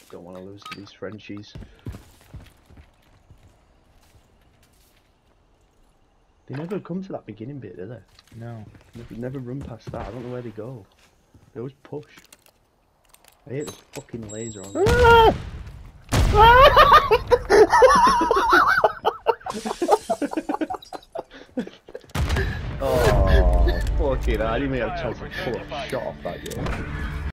don't want to lose to these Frenchies. They never come to that beginning bit, do they? No. Never run past that. I don't know where they go. They always push. I hate this fucking laser on them. Oh, fucking hell. I didn't even have a chance to pull a shot off that game.